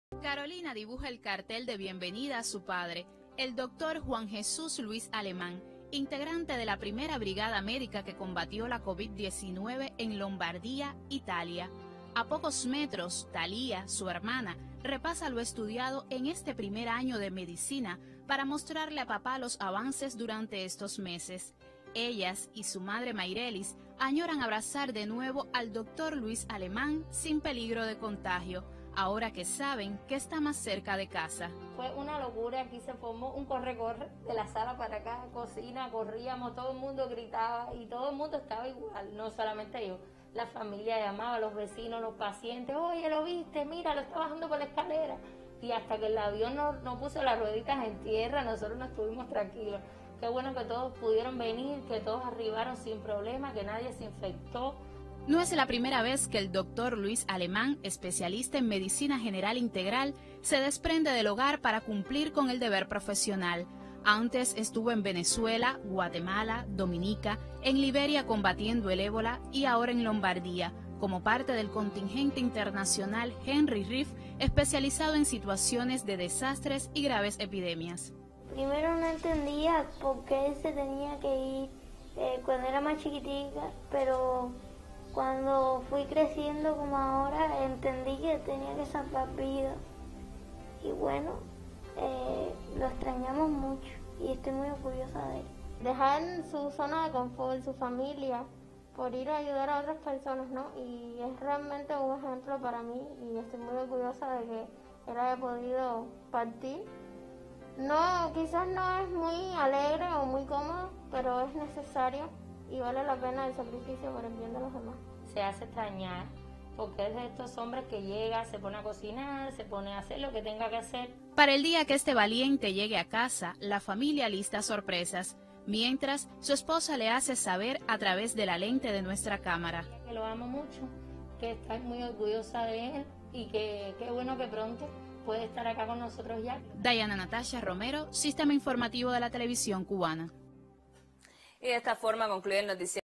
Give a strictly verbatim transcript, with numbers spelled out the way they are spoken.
Carolina dibuja el cartel de bienvenida a su padre, el doctor Juan Jesús Luis Alemán, integrante de la primera brigada médica que combatió la COVID diecinueve en Lombardía, Italia. A pocos metros, Talía, su hermana, repasa lo estudiado en este primer año de medicina para mostrarle a papá los avances durante estos meses. Ellas y su madre Mayrelis añoran abrazar de nuevo al doctor Luis Alemán sin peligro de contagio, ahora que saben que está más cerca de casa. Fue una locura, aquí se formó un corre-corre de la sala para acá, cocina, corríamos, todo el mundo gritaba y todo el mundo estaba igual, no solamente yo. La familia llamaba, los vecinos, los pacientes, oye, ¿lo viste? Mira, lo está bajando por la escalera. Y hasta que el avión no, no puso las rueditas en tierra, nosotros nos estuvimos tranquilos. Qué bueno que todos pudieron venir, que todos arribaron sin problema, que nadie se infectó. No es la primera vez que el doctor Luis Alemán, especialista en medicina general integral, se desprende del hogar para cumplir con el deber profesional. Antes estuvo en Venezuela, Guatemala, Dominica, en Liberia combatiendo el ébola y ahora en Lombardía, como parte del contingente internacional Henry Reef, especializado en situaciones de desastres y graves epidemias. Primero no entendía por qué él se tenía que ir eh, cuando era más chiquitica, pero cuando fui creciendo como ahora entendí que tenía que salvar vidas. Y bueno, eh, lo extrañamos mucho y estoy muy orgullosa de él. Dejar su zona de confort, su familia, por ir a ayudar a otras personas, ¿no? Y es realmente un ejemplo para mí y estoy muy orgullosa de que él haya podido partir. No, quizás no es muy alegre o muy cómodo, pero es necesario y vale la pena el sacrificio por el bien de los demás. Se hace extrañar, porque es de estos hombres que llega, se pone a cocinar, se pone a hacer lo que tenga que hacer. Para el día que este valiente llegue a casa, la familia lista sorpresas, mientras su esposa le hace saber a través de la lente de nuestra cámara. Que lo amo mucho, que estoy muy orgullosa de él y que qué bueno que pronto puede estar acá con nosotros ya. Diana Natasha Romero, Sistema Informativo de la Televisión Cubana. Y de esta forma concluye el noticiero.